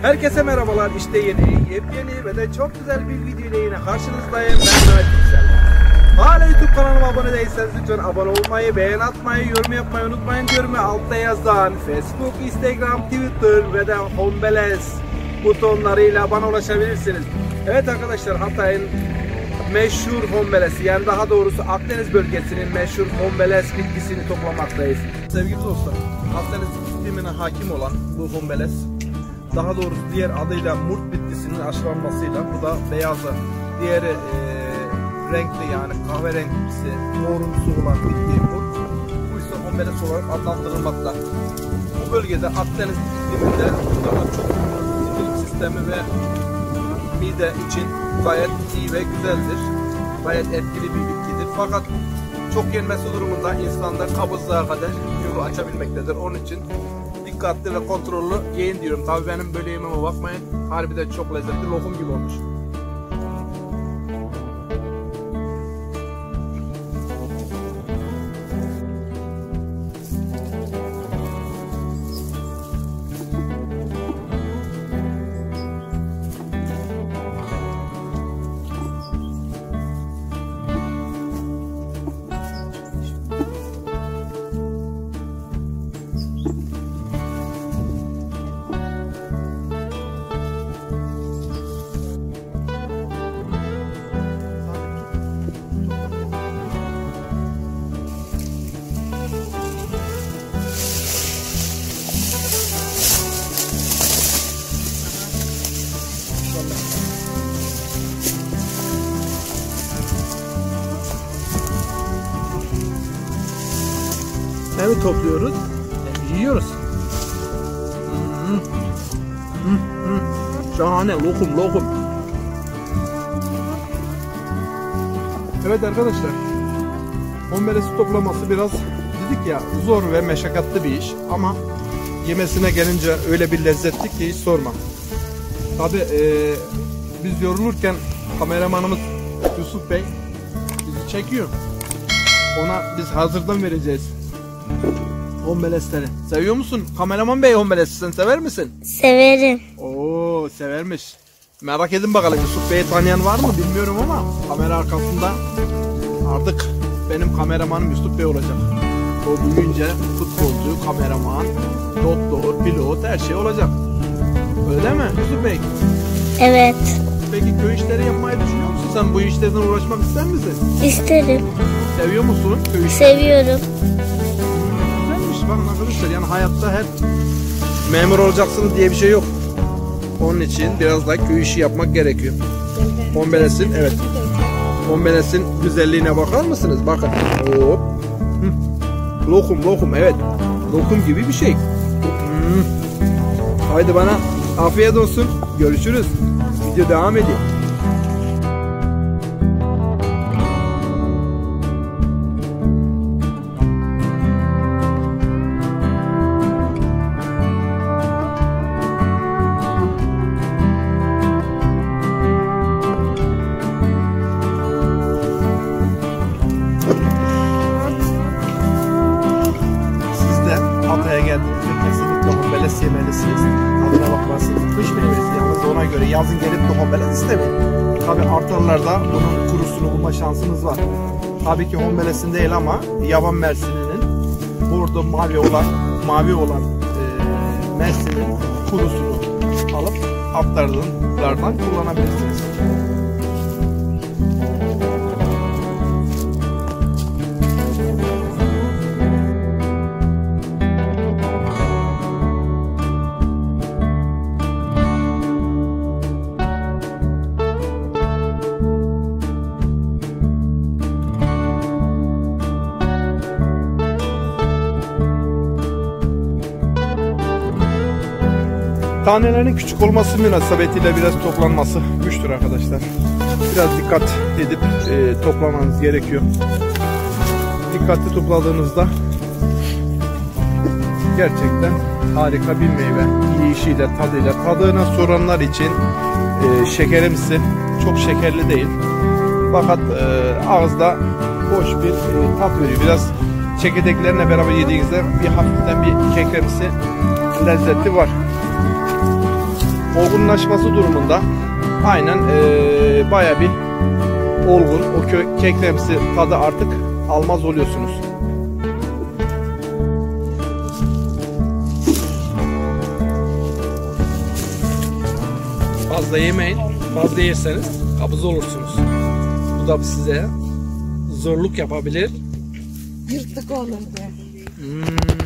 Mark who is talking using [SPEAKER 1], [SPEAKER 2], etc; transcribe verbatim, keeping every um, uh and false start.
[SPEAKER 1] Herkese merhabalar, işte yeni, yepyeni ve de çok güzel bir video ile yine karşınızdayım. Ben Mehmet Yüksel. Hala YouTube kanalıma abone değilseniz lütfen abone olmayı, beğen atmayı, yorum yapmayı unutmayın diyorum ve altta yazan Facebook, Instagram, Twitter ve de Hombeles butonlarıyla bana ulaşabilirsiniz. Evet arkadaşlar, Hatay'ın meşhur Hombelesi, yani daha doğrusu Akdeniz bölgesinin meşhur Hombeles bitkisini toplamaktayız. Sevgili dostlar, Akdeniz iklimine hakim olan bu Hombeles, daha doğrusu diğer adıyla murt bitkisinin aşılanmasıyla, bu da beyazı, diğeri e, renkli yani kahverengisi, morumsu olan bitki murt, bu ise Hombeles olarak adlandırılmakta. Bu bölgede Akdeniz ikliminde daha çok sindirim sistemi ve mide için gayet iyi ve güzeldir. Gayet etkili bir bitkidir. Fakat çok yenmesi durumunda insanda kabızlığa kadar yolu açabilmektedir. Onun için dikkatli ve kontrollü yiyin diyorum. Tabii benim böyle yememe bakmayın. Harbiden çok lezzetli, lokum gibi olmuş. Hem topluyoruz hem yiyoruz. Hmm. Hmm. Hmm. Şahane, lokum lokum. Evet arkadaşlar, Hombelesi toplaması biraz dedik ya zor ve meşakkatli bir iş, ama yemesine gelince öyle bir lezzetli ki hiç sorma. Tabi e, biz yorulurken kameramanımız Yusuf Bey bizi çekiyor. Ona biz hazırdan vereceğiz Hombelesleri. Seviyor musun? Kameraman Bey, Hombelesi sen sever misin?
[SPEAKER 2] Severim.
[SPEAKER 1] Oo, severmiş. Merak edin bakalım, Yusuf Bey'i tanıyan var mı bilmiyorum ama kamera arkasında artık benim kameramanım Yusuf Bey olacak. O büyüyünce futbolcu, kameraman, doktor, pilot, her şey olacak. Öyle mi Yusuf Bey? Evet. Peki köy işleri yapmayı düşünüyor musun? Sen bu işlerden uğraşmak ister misin?
[SPEAKER 2] İsterim.
[SPEAKER 1] Seviyor musun köy işleri?
[SPEAKER 2] Seviyorum.
[SPEAKER 1] Bakın arkadaşlar, yani hayatta hep memur olacaksınız diye bir şey yok. Onun için biraz da köy işi yapmak gerekiyor. Hombeles'in, evet. Hombeles'in güzelliğine bakar mısınız? Bakın. Hop. Hı. Lokum lokum, evet. Lokum gibi bir şey. Hı. Haydi bana afiyet olsun. Görüşürüz. Video devam ediyor. Hatay'a geldiğinizde kesinlikle Hombeles yemelisiniz. Tadına bakmalısınız. Kış meyvesi yalnız, ona göre yazın gelip de Hombeles istemeyin. Tabi artarlarda bunun kurusunu bulma şansınız var. Tabii ki Hombeles'in değil ama yaban mersininin, burada mavi olan mavi olan e, mersinin kurusunu alıp artarlardan kullanabilirsiniz. Tanelerin küçük olması münasebetiyle biraz toplanması güçtür arkadaşlar. Biraz dikkat edip e, toplamanız gerekiyor. Dikkatli topladığınızda gerçekten harika bir meyve. Yiyişiyle, tadıyla. Tadına soranlar için e, şekerimsi, çok şekerli değil. Fakat e, ağızda hoş bir e, tat veriyor. Biraz çekirdeklerine beraber yediğinizde bir hafiften bir kekremsi lezzeti var. olgunlaşması durumunda aynen ee, baya bir olgun, o kö kekremsi tadı artık almaz oluyorsunuz. Fazla yemeyin. Fazla yerseniz kabız olursunuz. Bu da size zorluk yapabilir.
[SPEAKER 2] Yırtık olur.
[SPEAKER 1] Hmm.